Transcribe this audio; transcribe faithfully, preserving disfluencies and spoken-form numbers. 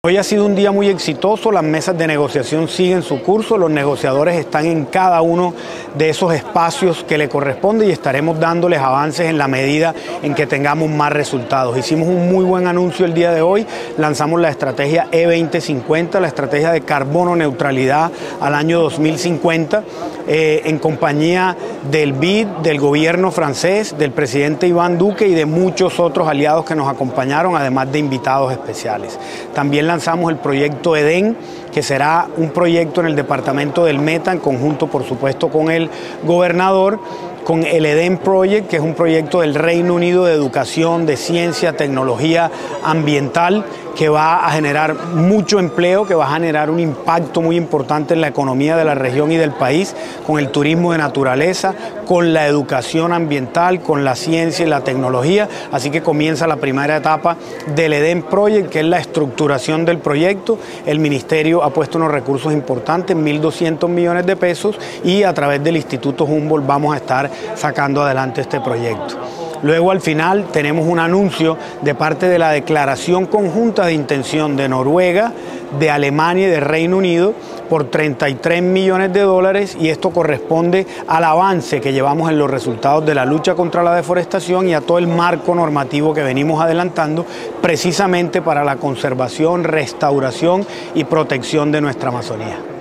Hoy ha sido un día muy exitoso, las mesas de negociación siguen su curso, los negociadores están en cada uno de esos espacios que le corresponde y estaremos dándoles avances en la medida en que tengamos más resultados. Hicimos un muy buen anuncio el día de hoy, lanzamos la estrategia E veinte cincuenta, la estrategia de carbono neutralidad al año dos mil cincuenta, eh, en compañía del B I D, del gobierno francés, del presidente Iván Duque y de muchos otros aliados que nos acompañaron, además de invitados especiales. También lanzamos el proyecto EDEN, que será un proyecto en el departamento del Meta, en conjunto por supuesto con el gobernador, con el EDEN Project, que es un proyecto del Reino Unido de educación, de ciencia, tecnología ambiental, que va a generar mucho empleo, que va a generar un impacto muy importante en la economía de la región y del país, con el turismo de naturaleza, con la educación ambiental, con la ciencia y la tecnología. Así que comienza la primera etapa del EDEN Project, que es la estructuración del proyecto. El ministerio ha puesto unos recursos importantes, mil doscientos millones de pesos, y a través del Instituto Humboldt vamos a estar sacando adelante este proyecto. Luego, al final, tenemos un anuncio de parte de la declaración conjunta de intención de Noruega, de Alemania y de Reino Unido por treinta y tres millones de dólares, y esto corresponde al avance que llevamos en los resultados de la lucha contra la deforestación y a todo el marco normativo que venimos adelantando precisamente para la conservación, restauración y protección de nuestra Amazonía.